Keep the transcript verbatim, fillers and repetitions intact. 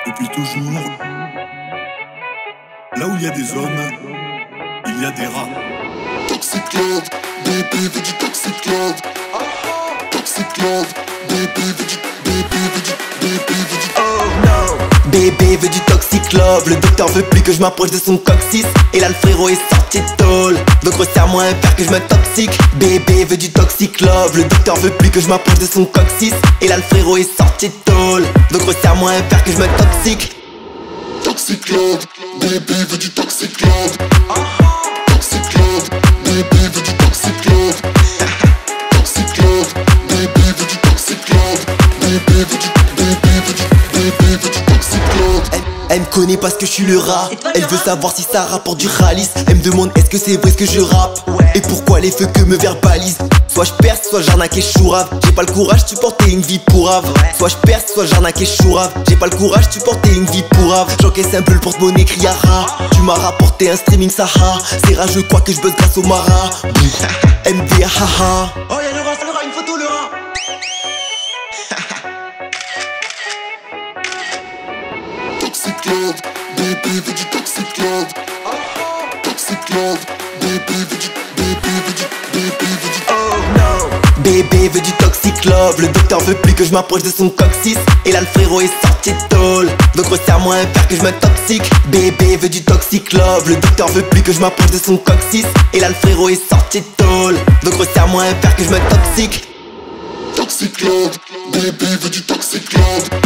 Depuis toujours, là où il y a des hommes, il y a des rats. Toxic love, bébé veut du toxic love. Toxic love, bébé veut du, bébé veut du, bébé veut du. Oh no. Bébé veut du toxic love, le docteur veut plus que je m'approche de son coccyx. Et là le frérot est sorti de tôle, donc resserre-moi un père que je me toxique. Bébé veut du toxic love, le docteur veut plus que je m'approche de son coccyx. Et là le frérot est sorti de tôle, donc resserre-moi un père que je me toxique. Toxic love, bébé veut du toxic love. Toxic love, bébé veut du toxic love. Toxic love, bébé veut du toxic love. Bébé veut du, bébé veut du, bébé veut du toxic love. Elle, elle me connaît parce que je suis le rat. Elle veut savoir si ça rapporte du ralice. Elle me demande est-ce que c'est vrai ce que je rappe. Et pourquoi les feux que me verbalisent. Soit je perce, soit j'arnaque et chourave. J'ai pas le courage de supporter une vie pourrave. Soit je perce, soit j'arnaque et chourave. J'ai pas le courage de supporter une vie pourrave. J'encaisse un peu le porte-monnaie criara. Tu m'as rapporté un streaming Sahara. C'est rare, je crois que je buzz grâce au Mara. M D haha. Oh y'a le rat, le rat, une photo le rat. Toxic love, bébé veut du toxic love. Toxic love, bébé veut du, bébé veut du, bébé veut du. Oh no. Bébé veut du toxic love, le docteur veut plus que je m'approche de son coccyx. Et là le frérot est sorti de tôle, donc resserre-moi un père que je me toxique. Bébé veut du toxic love, le docteur veut plus que je m'approche de son coccyx. Et là le frérot est sorti de tôle, donc resserre-moi un père que je me toxique. Toxic love, bébé veut du toxic love.